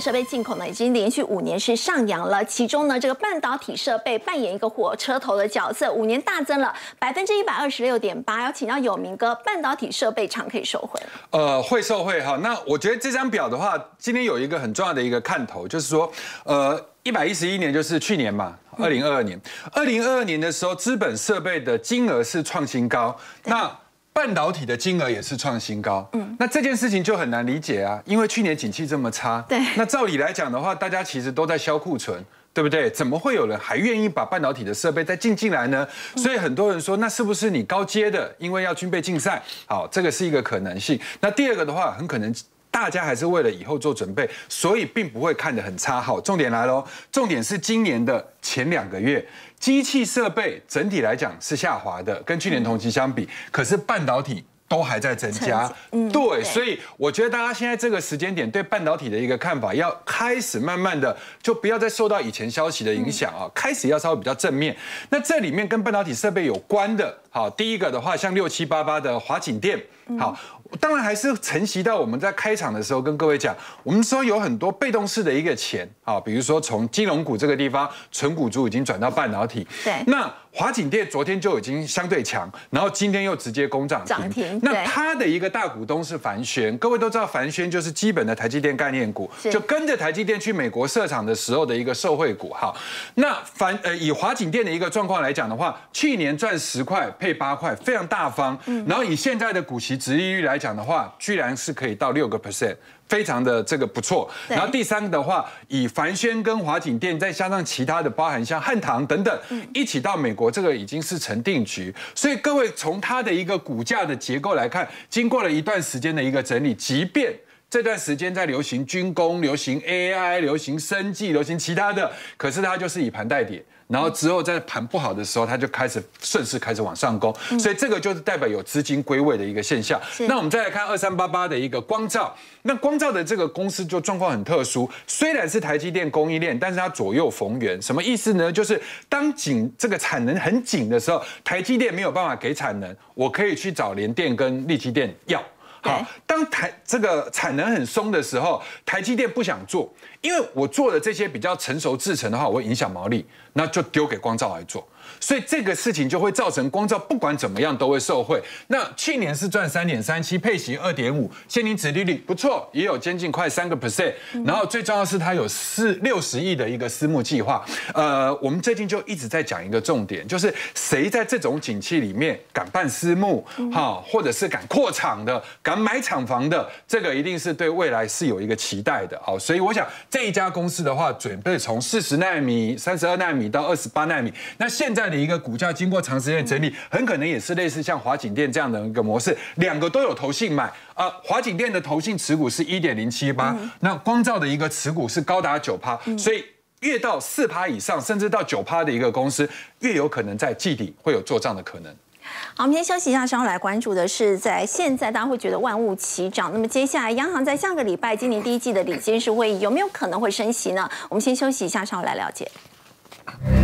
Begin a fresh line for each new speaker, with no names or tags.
设备进口呢，已经连续5年是上扬了。其中呢，这个半导体设备扮演一个火车头的角色，5年大增了126.8%。要请到有明哥，半导体设备厂可以受惠？
会受惠哈。那我觉得这张表的话，今天有一个很重要的一个看头，就是说，111年就是去年嘛，2022年，2022年的时候，资本设备的金额是创新高，那半导体的金额也是创新高，那这件事情就很难理解啊，因为去年景气这么差，
对，
那照理来讲的话，大家其实都在销库存。对不对？怎么会有人还愿意把半导体的设备再进来呢？所以很多人说，那是不是你高阶的，因为要军备竞赛？好，这个是一个可能性。那第二个的话，很可能大家还是为了以后做准备，所以并不会看得很差。好，重点来喽，重点是今年的前2个月，机器设备整体来讲是下滑的，跟去年同期相比，可是半导体都还在增加，对，所以我觉得大家现在这个时间点对半导体的一个看法，要开始慢慢的就不要再受到以前消息的影响啊，开始要稍微比较正面。那这里面跟半导体设备有关的，好，第一个的话，像6788的华景电，好，当然还是承袭到我们在开场的时候跟各位讲，我们说有很多被动式的一个钱啊，比如说从金融股这个地方，纯股族已经转到半导体，
对，
那华景电昨天就已经相对强，然后今天又直接攻涨停。那它的一个大股东是凡轩，各位都知道凡轩就是基本的台积电概念股，就跟着台积电去美国设厂的时候的一个受惠股。好，那以华景电的一个状况来讲的话，去年赚10块配8块，非常大方。然后以现在的股息殖利率来讲的话，居然是可以到6%。非常的这个不错，然后第3个的话，以凡轩跟华景电再加上其他的，包含像汉唐等等，一起到美国，这个已经是成定局。所以各位从它的一个股价的结构来看，经过了一段时间的一个整理，即便这段时间在流行军工、流行 AI、流行生技、流行其他的，可是它就是以盘带跌。然后之后在盘不好的时候，它就开始顺势开始往上攻，所以这个就是代表有资金归位的一个现象。那我们再来看2388的一个光罩，那光罩的这个公司就状况很特殊，虽然是台积电供应链，但是它左右逢源，什么意思呢？就是当这个产能很紧的时候，台积电没有办法给产能，我可以去找联电跟力积电要。好，当这个产能很松的时候，台积电不想做，因为我做的这些比较成熟制程的话，我会影响毛利，那就丢给光罩来做。所以这个事情就会造成光罩不管怎么样都会受惠。那去年是赚3.37，配息2.5，现金殖利率不错，也有接近快3%。然后最重要是它有60亿的一个私募计划。我们最近就一直在讲一个重点，就是谁在这种景气里面敢办私募，或者是敢扩厂的、敢买厂房的，这个一定是对未来是有一个期待的。好，所以我想这一家公司的话，准备从40奈米、32奈米到28奈米，那现在的一个股价经过长时间的整理，很可能也是类似像华景电这样的一个模式，两个都有投信买。华景电的投信持股是1.078，那光罩的一个持股是高达9%，所以越到4%以上，甚至到9%的一个公司，越有可能在季底会有做账的可能。
好，我们先休息一下，稍后来关注的是，在现在大家会觉得万物齐涨，那么接下来央行在下个礼拜今年第1季的理监事会议有没有可能会升息呢？我们先休息一下，稍后来了解。